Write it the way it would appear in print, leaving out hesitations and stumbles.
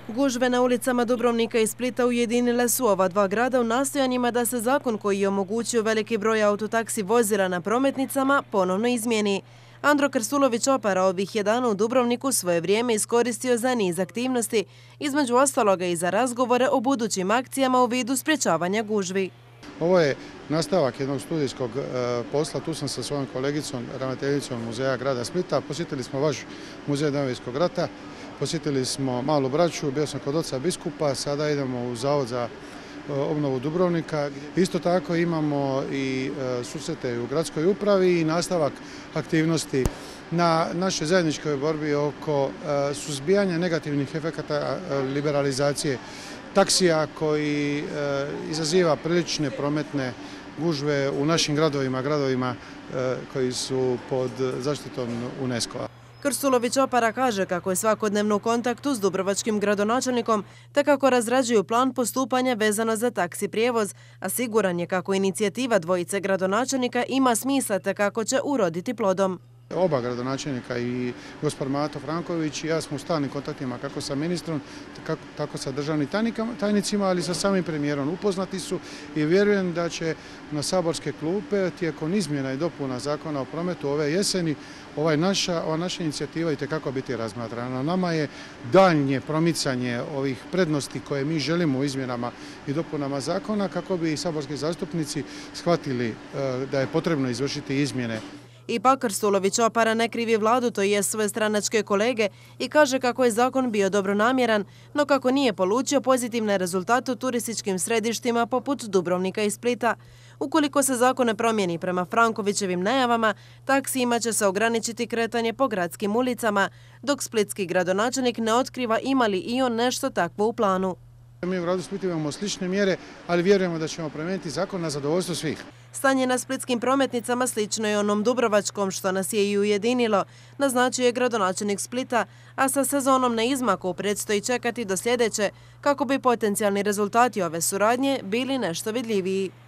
Gužve na ulicama Dubrovnika i Splita ujedinile su ova dva grada u nastojanjima da se zakon koji je omogućio veliki broj autotaksi vozila na prometnicama ponovno izmijeni. Andro Krstulović Opara ovih je dana u Dubrovniku svoje vrijeme iskoristio za niz aktivnosti, između ostaloga i za razgovore o budućim akcijama u vidu sprječavanja gužvi. Ovo je nastavak jednog studijskog posla. Tu sam sa svojom kolegicom, ravnateljicom muzeja grada Splita. Posjetili smo vaš muzej Domovinskog rata, posjetili smo Malu Braću, bio sam kod oca biskupa, sada idemo u Zavod za obnovu Dubrovnika. Isto tako imamo i susrete u gradskoj upravi i nastavak aktivnosti na našoj zajedničkoj borbi oko suzbijanja negativnih efekata liberalizacije taksija koji izaziva prilične prometne gužve u našim gradovima koji su pod zaštitom UNESCO-a. Krstulović Opara kaže kako je svakodnevno u kontaktu s dubrovačkim gradonačelnikom te kako razrađuju plan postupanja vezano za taksi prijevoz, a siguran je kako inicijativa dvojice gradonačelnika ima smisla te kako će uroditi plodom. Oba gradonačelnika i gospodin Mato Franković i ja smo u stalnim kontaktima kako sa ministrom, tako sa državnim tajnicima, ali i sa samim premijerom. Upoznati su i vjerujem da će na saborske klupe tijekom izmjena i dopuna zakona o prometu ove jeseni ova naša inicijativa itekako biti razmatrana. Nama je daljnje promicanje ovih prednosti koje mi želimo u izmjenama i dopunama zakona kako bi i saborski zastupnici shvatili da je potrebno izvršiti izmjene. Ipak Krstulović Opara ne krivi vladu, to je svoje stranačke kolege, i kaže kako je zakon bio dobronamjeran, no kako nije polučio pozitivne rezultate u turističkim središtima poput Dubrovnika i Splita. Ukoliko se zakon ne promijeni prema Frankovićevim najavama, taksijima će se ograničiti kretanje po gradskim ulicama, dok splitski gradonačelnik ne otkriva ima li i on nešto takvo u planu. Mi u gradu Splitu imamo slične mjere, ali vjerujemo da ćemo promijeniti zakon na zadovoljstvo svih. Stanje na splitskim prometnicama slično je onom dubrovačkom što nas je i ujedinilo, naznačio je gradonačelnik Splita, a sa sezonom na izmaku predstoji čekati do sljedeće kako bi potencijalni rezultati ove suradnje bili nešto vidljiviji.